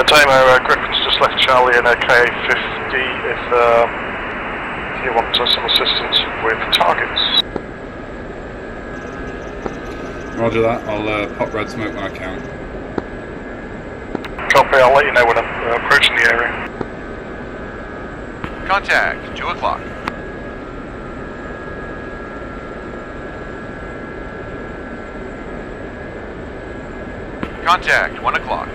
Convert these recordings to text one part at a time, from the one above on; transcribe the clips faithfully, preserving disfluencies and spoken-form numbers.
Damo, uh, Griffin's just left Charlie in a K A fifty if, um, if you want uh, some assistance with targets. Roger that, I'll uh, pop red smoke when I can. Copy, I'll let you know when I'm uh, approaching the area. Contact, two o'clock. Contact, one o'clock.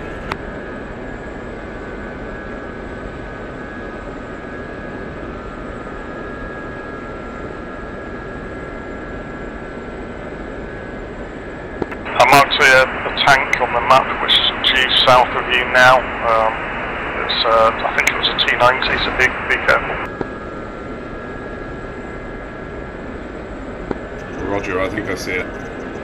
I marked a, a tank on the map which is due south of you now. Um, it's, uh, I think it was a T ninety, so be, be careful. Roger, I think I see it.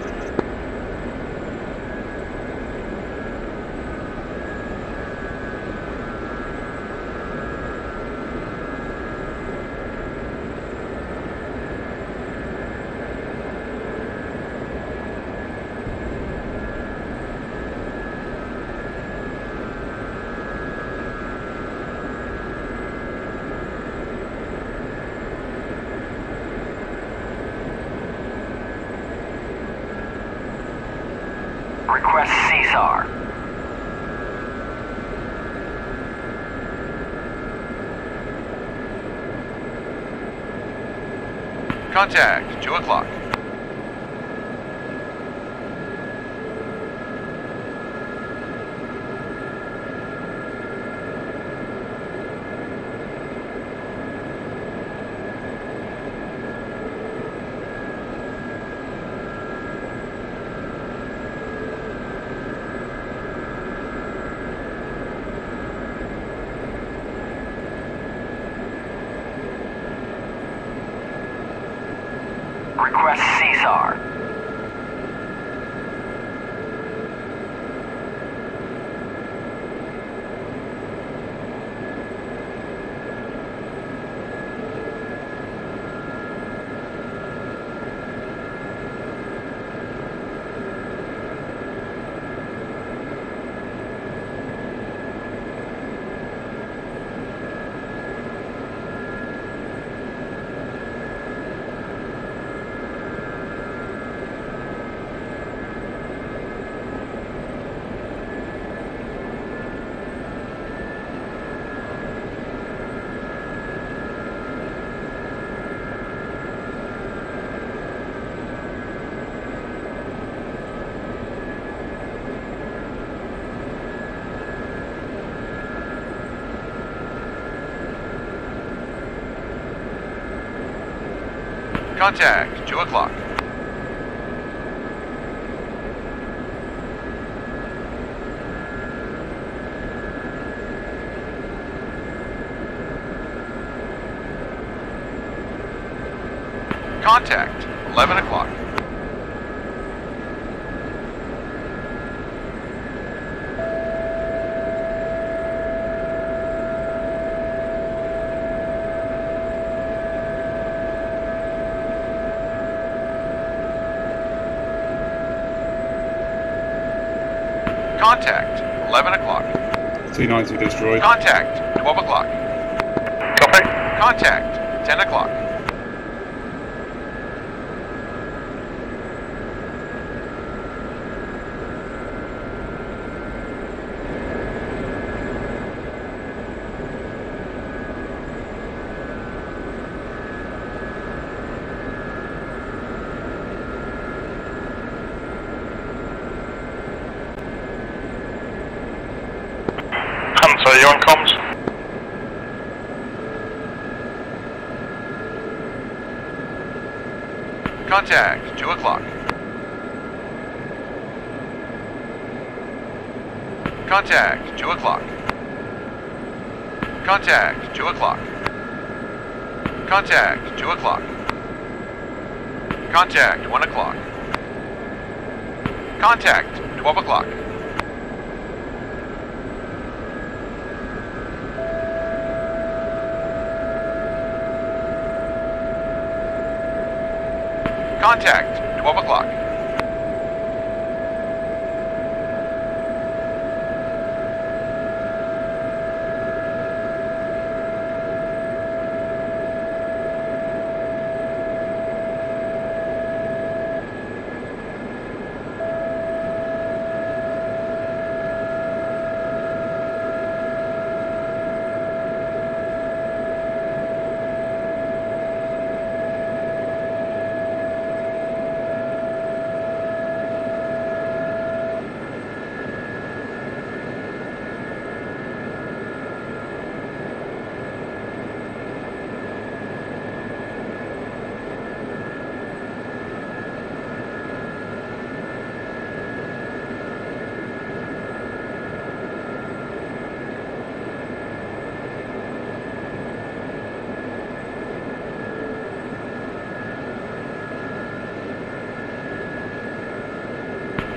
Request C S A R. Contact, two o'clock. Request C S A R. Contact, two o'clock. Contact, eleven o'clock. Contact, eleven o'clock. T ninety destroyed. Contact, twelve o'clock. Copy. Contact, ten o'clock. Hunter, you on comms? Contact, two o'clock. Contact, two o'clock. Contact, two o'clock. Contact, two o'clock. Contact, one o'clock. Contact, twelve o'clock. Contact, twelve o'clock.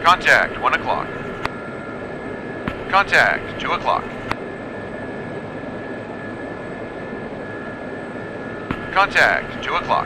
Contact, one o'clock. Contact, two o'clock. Contact, two o'clock.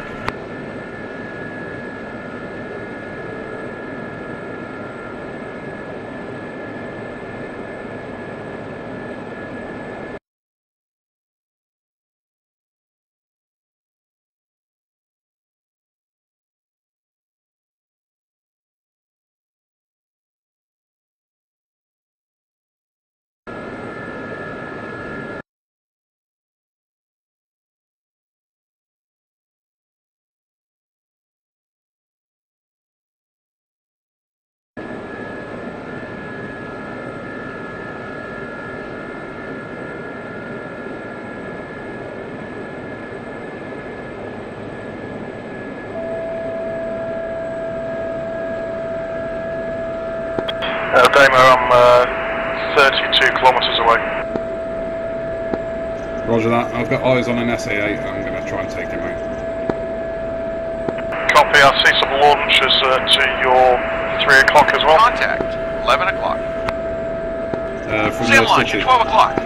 Uh, Damo, I'm uh, thirty-two kilometres away. Roger that. I've got eyes on an S A eight. I'm going to try and take him out. Copy, I see some launches uh, to your three o'clock as well. Contact, eleven o'clock. Uh, from Sam the launch city. at twelve o'clock.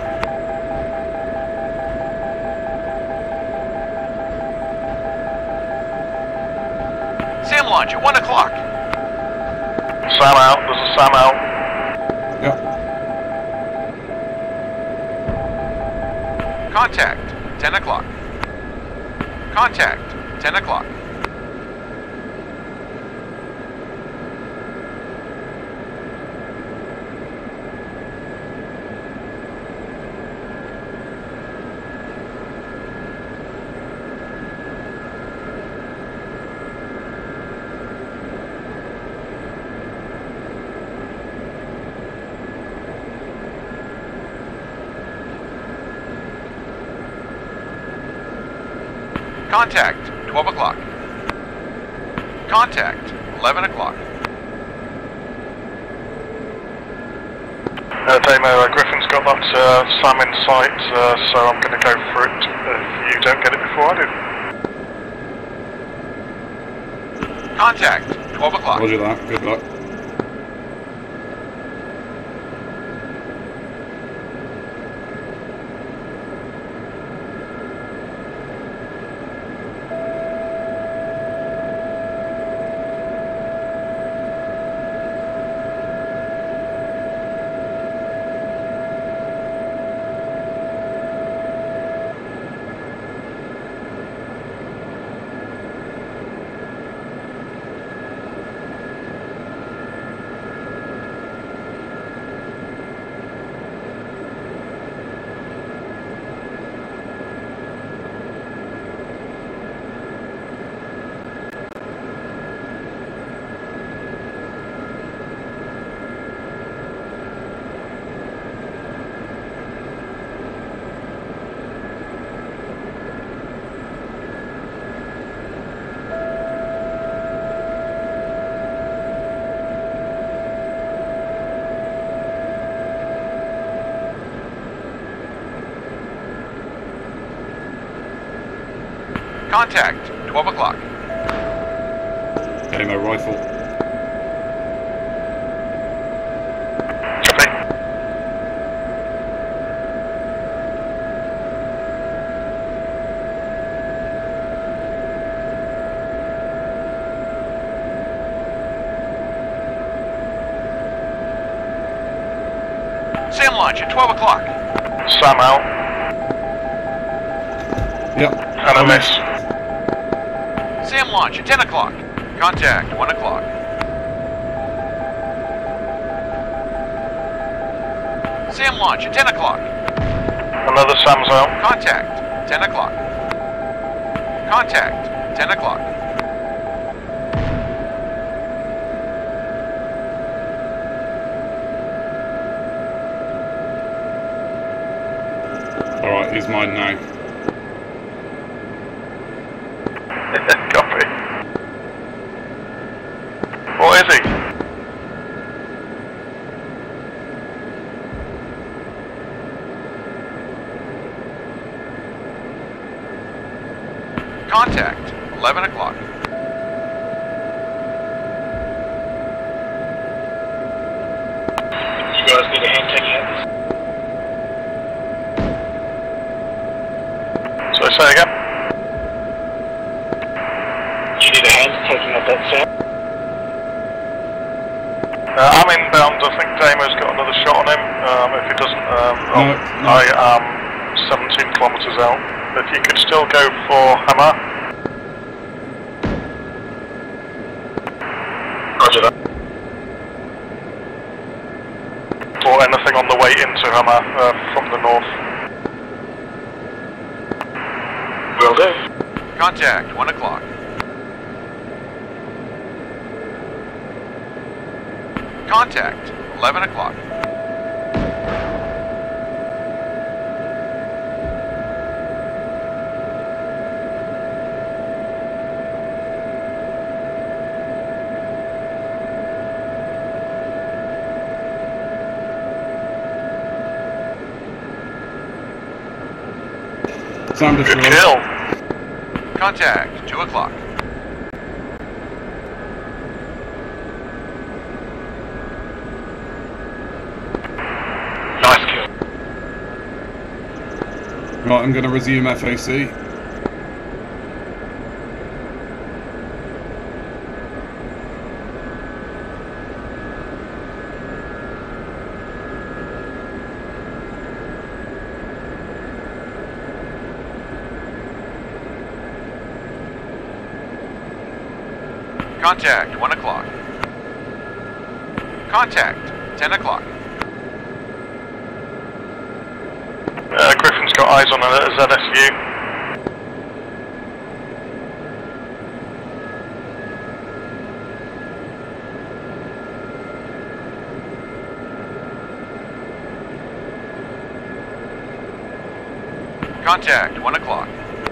Sam launch at one o'clock. Sam out, there's a Sam out. Yep. Contact, ten o'clock. Contact, ten o'clock. Contact, twelve o'clock. Contact, eleven o'clock. Uh, Damo, uh, Griffin's got that uh, Sam in sight, uh, so I'm going to go for it if you don't get it before I do. Contact, twelve o'clock. Roger that. Good luck. Contact, twelve o'clock. Damo rifle. Copy. Sam launch at twelve o'clock. Sam out, Yep. and a miss. Sam launch at ten o'clock. Contact, one o'clock. Sam launch at ten o'clock. Another Sam's out. Contact, ten o'clock. Contact, ten o'clock. Alright, he's mine now. Copy. What is he? Contact, eleven o'clock. hand taking out this? So say again? Do you need a hand taking out that Sam? Uh, I'm inbound. I think Damo's got another shot on him. Um, if he doesn't, um, No, oh, no. I am seventeen kilometres out. If you could still go for Hama. Roger that. Or anything on the way into Hama uh, from the north. Will do. Contact, one o'clock. Contact, eleven o'clock. Sound Good destroyed. kill. Contact, two o'clock. Nice kill. Right, I'm going to resume F A C. Contact, one o'clock. Contact, ten o'clock. Uh, Griffin's got eyes on a Z S U. Contact, one o'clock.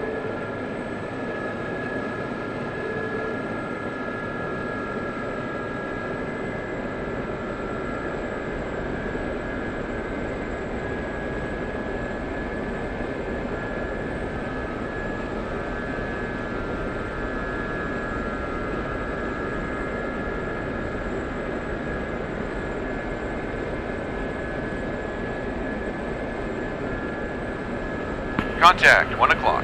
Contact, one o'clock.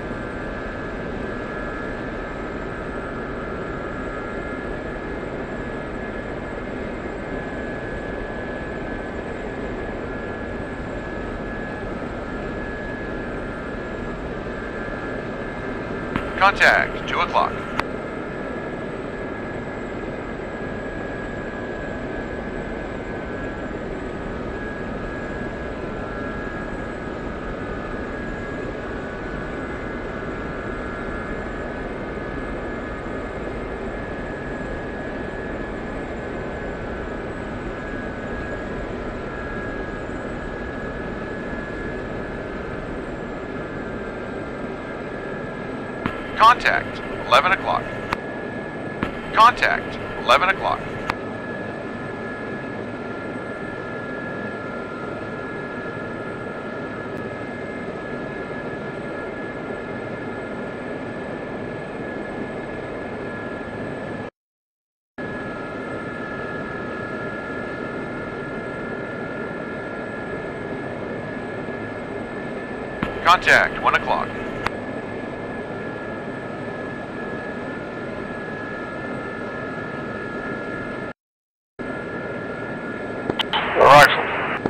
Contact, two o'clock. Contact, eleven o'clock. Contact, eleven o'clock. Contact, one o'clock. Rifle.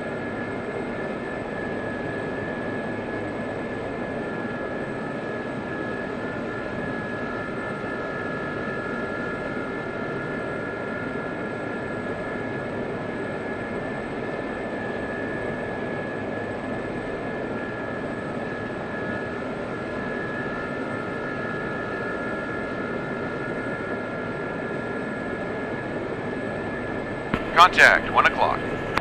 Contact, one o'clock.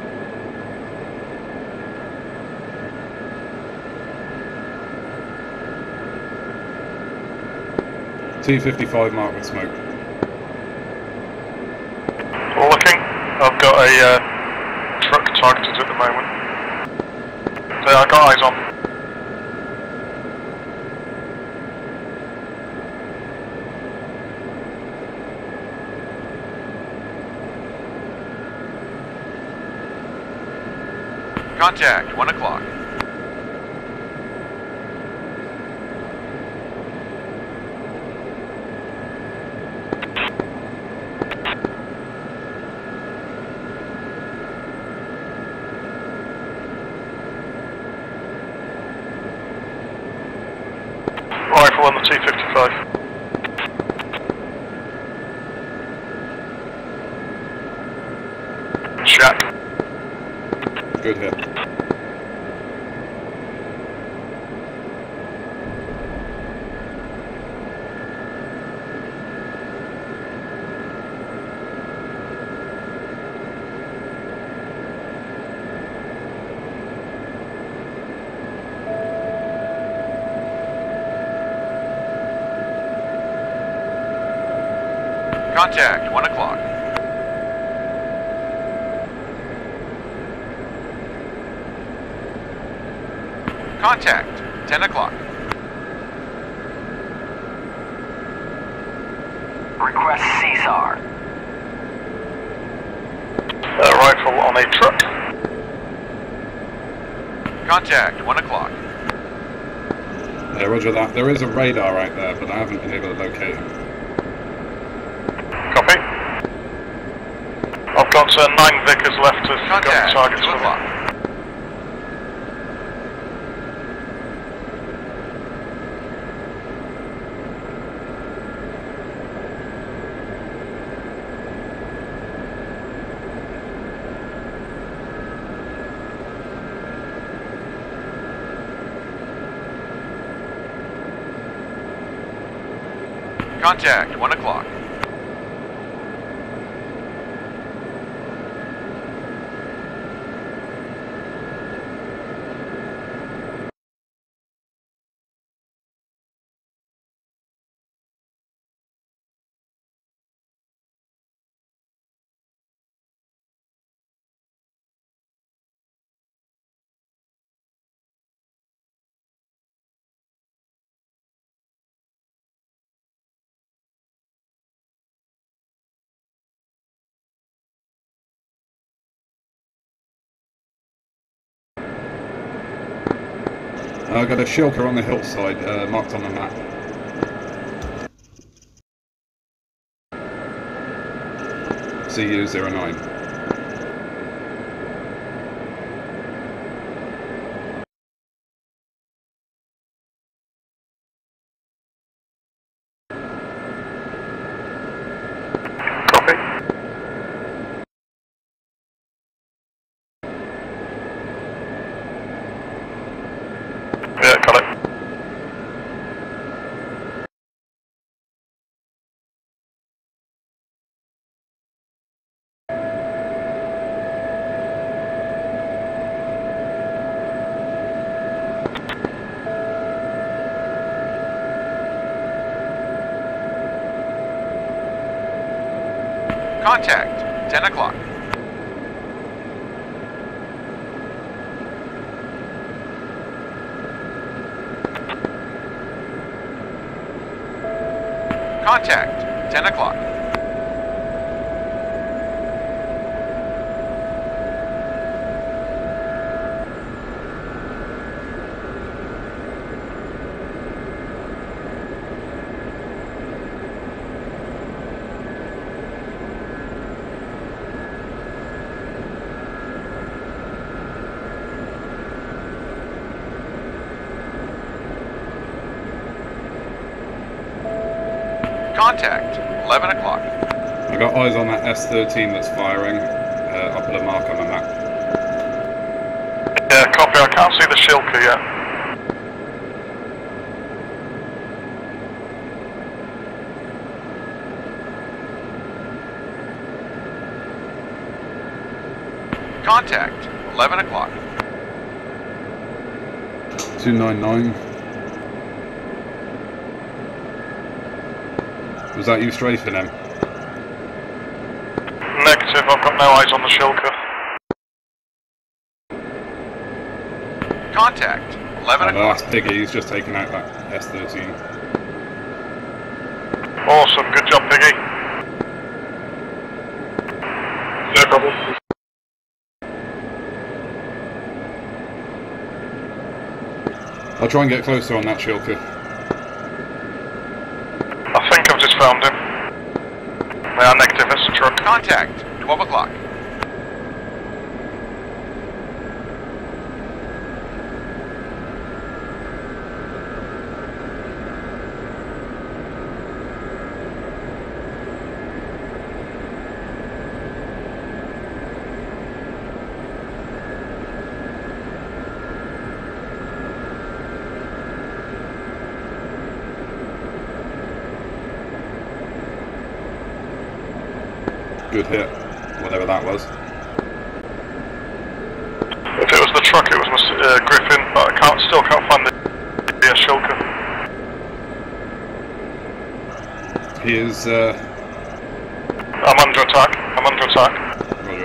T fifty-five marked with smoke. Looking. I've got a uh, truck targeted at the moment. So I've got eyes on. Contact, one o'clock. Rifle on the T fifty-five. Shack. Good hit. Contact, one o'clock. Contact, ten o'clock. Request C S A R. Uh, rifle on a truck. Contact, one o'clock. Yeah, roger that. There is a radar right there, but I haven't been able to locate him. Copy. I've got uh, nine Vickers left to go Contact, targets two for me. o'clock. Contact, one o'clock. I got a shilker on the hillside, uh, marked on the map. C U zero nine. Copy. Yeah, got it. Contact, ten o'clock. Contact, ten o'clock. Contact, eleven o'clock. I got eyes on that S thirteen that's firing. Uh, I'll put a mark on the map. Yeah, copy. I can't see the shilker yet. Contact, eleven o'clock. two nine nine. Was that you strafing him? Negative, I've got no eyes on the shilker. Contact, eleven Oh, no, o'clock. that's Piggy, he's just taken out that S thirteen. Awesome, good job, Piggy. No problem. I'll try and get closer on that shilker. I think I've just found him. They are negative, it's a truck. Contact, twelve o'clock. Good hit, whatever that was. If it was the truck, it was my uh, Griffin, but I can't, still can't find the, the uh, shulker. He is, uh... I'm under attack, I'm under attack. Roger.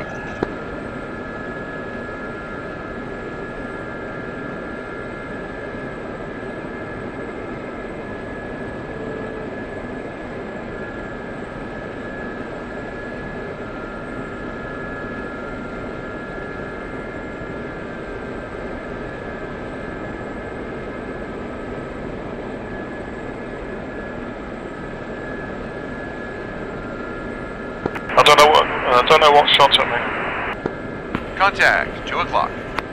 I don't know what, I don't know what shot at me. Contact, two o'clock.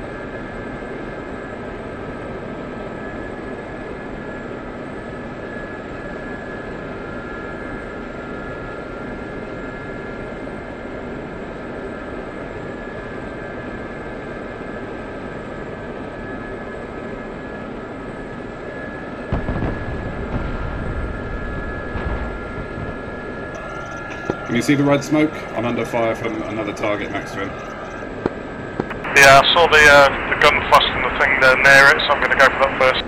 Can you see the red smoke? I'm under fire from another target next to him. Yeah, I saw the, uh, the gun flash from the thing there near it, so I'm going to go for that first.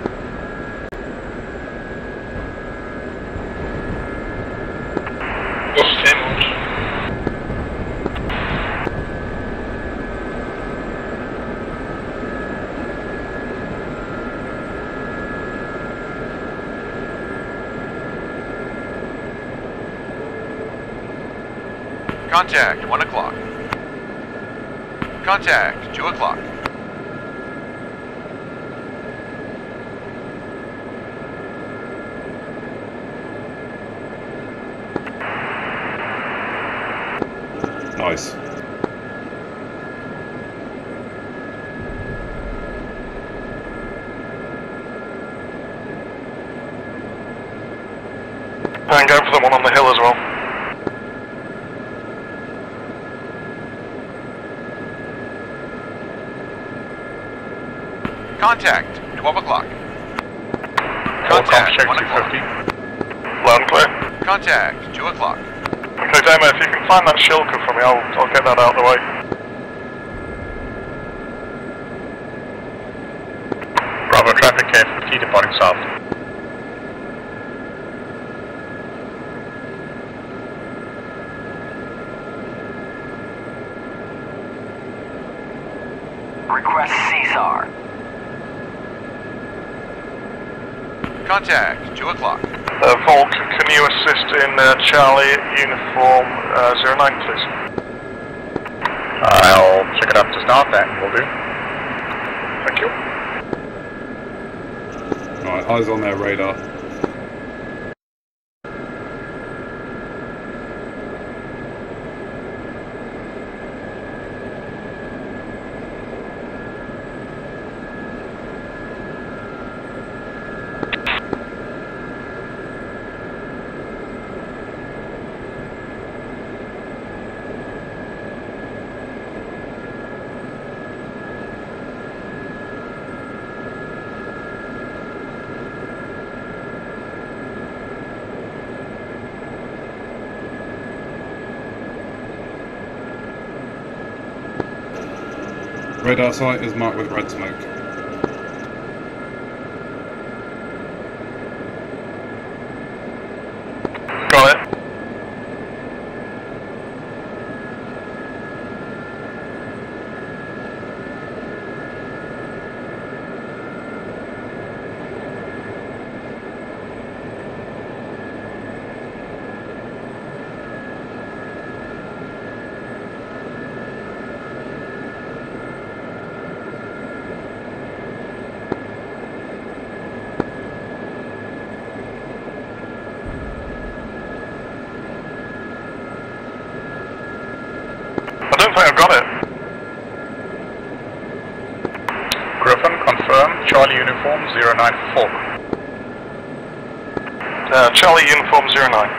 What's him? Contact, one o'clock. Contact, two o'clock. Nice. And go for the one on the hill as well. Contact, twelve o'clock. Contact, one o'clock. Loud and clear. Contact, two o'clock. Okay, Damo, if you can find that shilker for me, I'll, I'll get that out of the way. Bravo traffic K fifty departing south. Request C S A R. Contact, two o'clock. Uh, Volk, can you assist in uh, Charlie uniform uh, zero nine, please? I'll check it up to start that, will do. Thank you. Right, eyes on their radar. Radar site is marked with red smoke. Got it. think I've got it. Griffin, confirm. Charlie uniform zero nine four. Uh, Charlie uniform zero nine.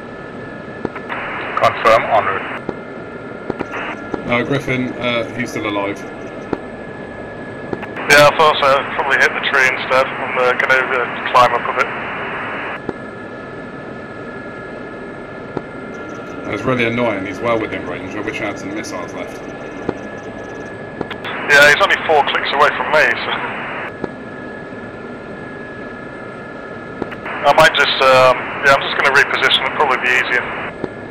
Confirm, en route. Uh, Griffin, uh, he's still alive. Yeah, I thought so. I'd probably hit the tree instead. I'm uh, going to uh, climb up a bit. That was really annoying. He's well within range. I wish I had some missiles left. Yeah, he's only four clicks away from me, so... I might just, um, yeah, I'm just going to reposition. It'll probably be easier.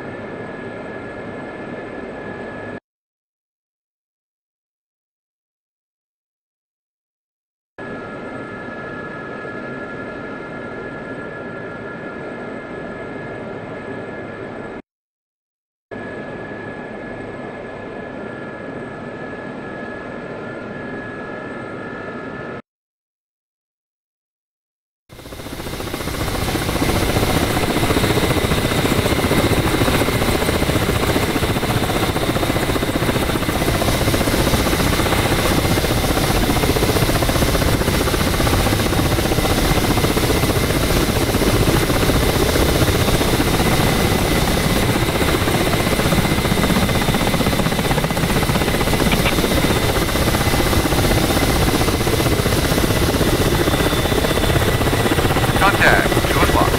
Contact, two o'clock.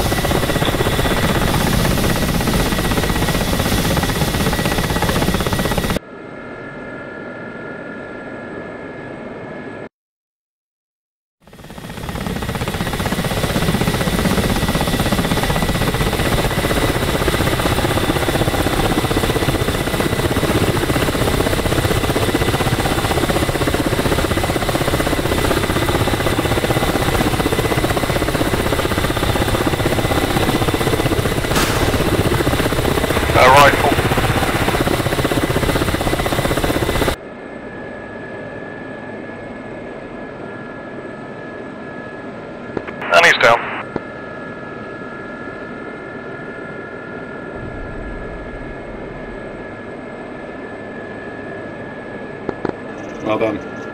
Rifle. And he's down. Well done.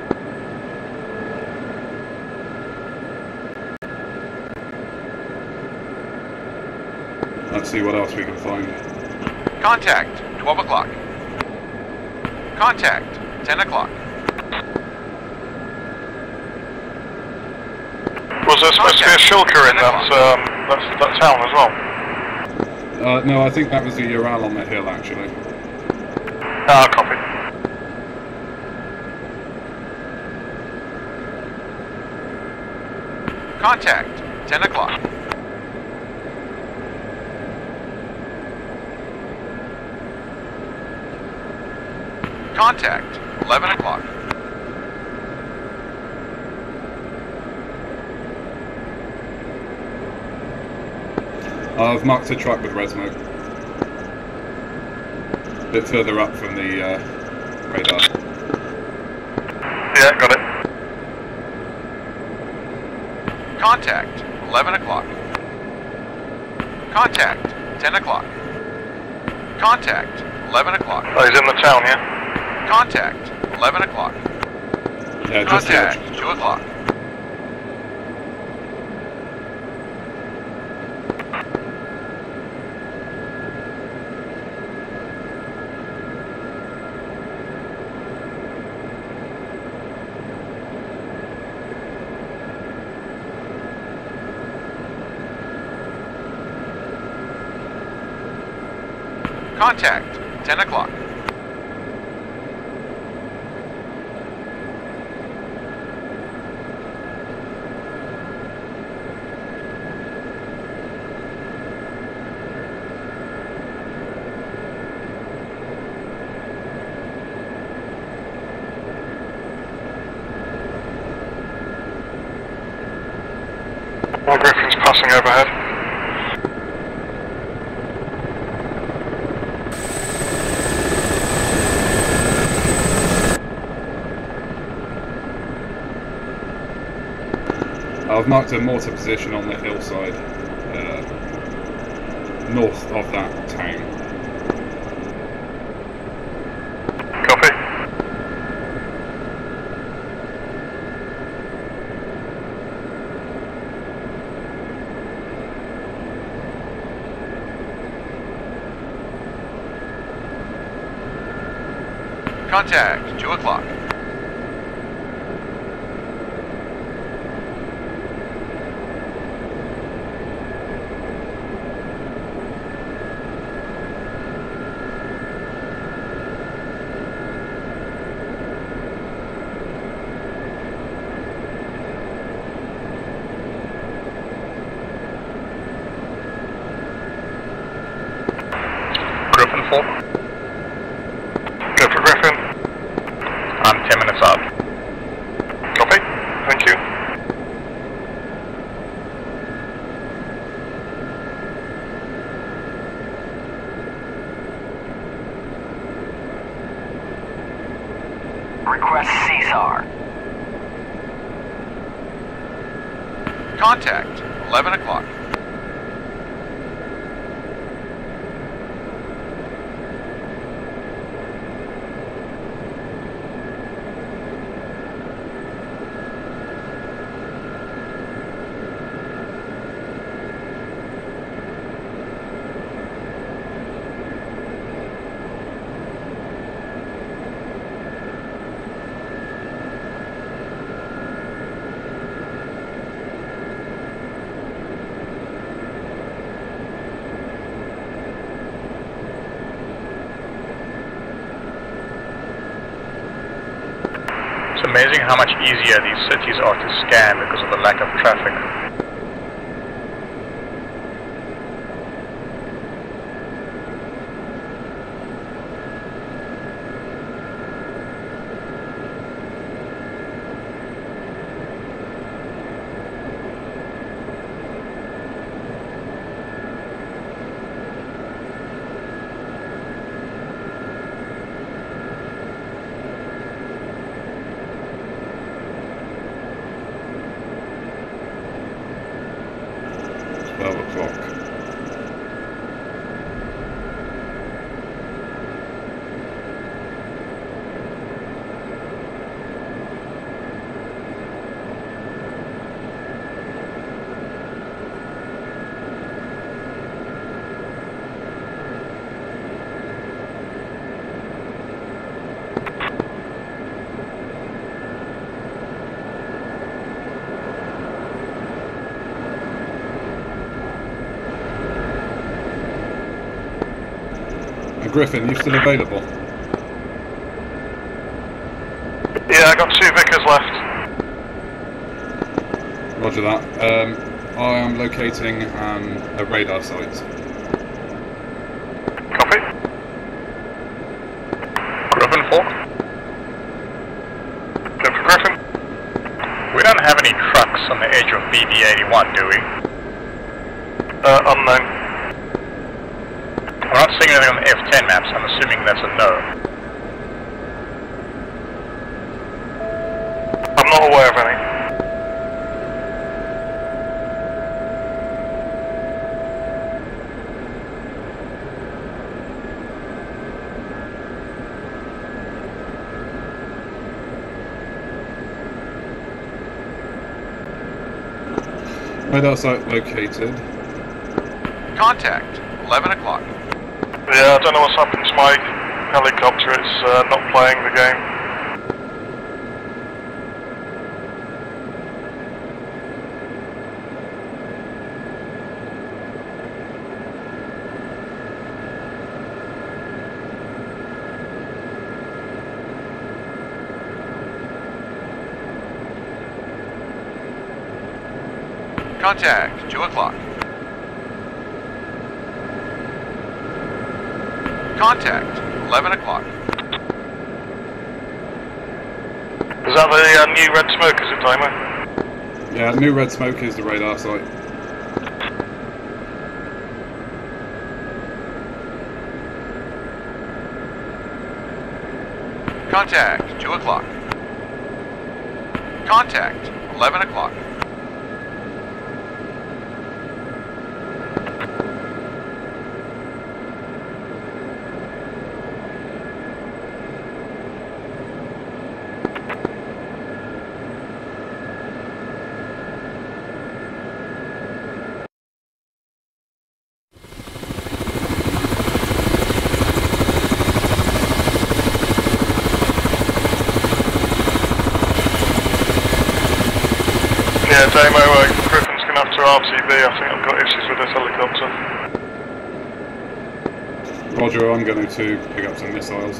Let's see what else we can find. Contact, twelve o'clock. Contact, ten o'clock. Was there supposed to be a shulker in that, um, that, that town as well? Uh, no, I think that was the Ural on the hill, actually. Ah, copy. Contact, ten o'clock. Contact, eleven o'clock. I've marked a truck with red smoke. A bit further up from the uh, radar. Yeah, got it. Contact, eleven o'clock. Contact, ten o'clock. Contact, eleven o'clock. Oh, he's in the town, yeah? Contact, eleven o'clock. Yeah, just the edge. Contact, two o'clock. Contact, ten o'clock. More Griffins passing overhead. I've marked a mortar position on the hillside, uh, north of that town. Contact, two o'clock. Griffin four. Go for Griffin. I'm ten minutes out. Copy. Thank you. Request Caesar. Contact, eleven o'clock. It's amazing how much easier these cities are to scan because of the lack of traffic. twelve o'clock. Griffin, you still available? Yeah, I got two Vickers left. Roger that. Um, I am locating um, a radar site. Copy. Griffin four. Go for Griffin. We don't have any trucks on the edge of B D eighty-one, do we? Uh, unknown. I'm not seeing anything on the F ten maps, I'm assuming that's a no. I'm not aware of any. Radar site located. Contact, eleven o'clock. Yeah, I don't know what's happened to my helicopter, it's uh, not playing the game. Contact, two o'clock. Contact, eleven o'clock. Is that the uh, new red smoke, is it, Timer? Yeah, new red smoke is the radar site. Contact, two o'clock. Contact, eleven o'clock. Yeah, Damo, uh, Griffin's going to have to R T B. I think I've got issues with this helicopter. Roger, I'm going to pick up some missiles.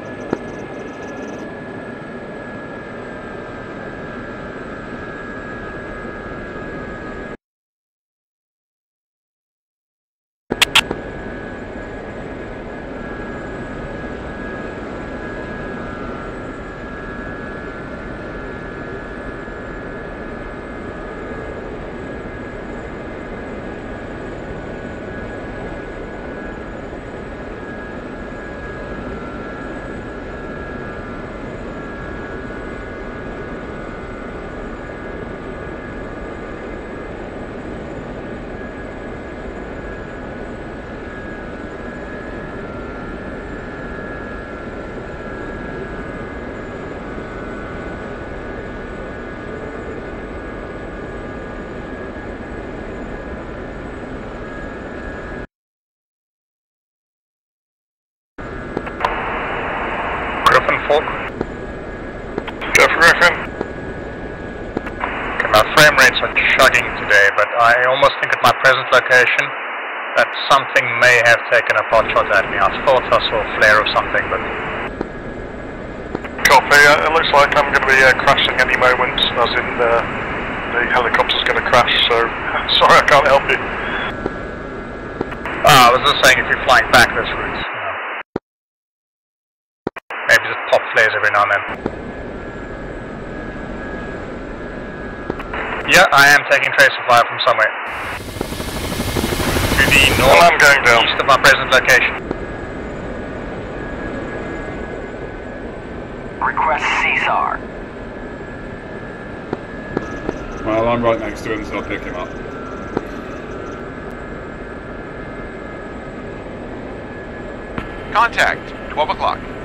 Go for Griffin. Okay, my frame rates are chugging today, but I almost think at my present location that something may have taken a pot shot at me. I thought I saw a flare of something, but... Copy, uh, it looks like I'm going to be uh, crashing any moment, as in uh, the helicopter's going to crash, so sorry I can't help you. Ah, I was just saying if you're flying back this route, you know. Maybe just pop flares every now and then. Yeah, I am taking tracer fire from somewhere. To the north, well, I'm going down. East of my present location. Request Caesar. Well, I'm right next to him, so I'll pick him up. Contact, twelve o'clock.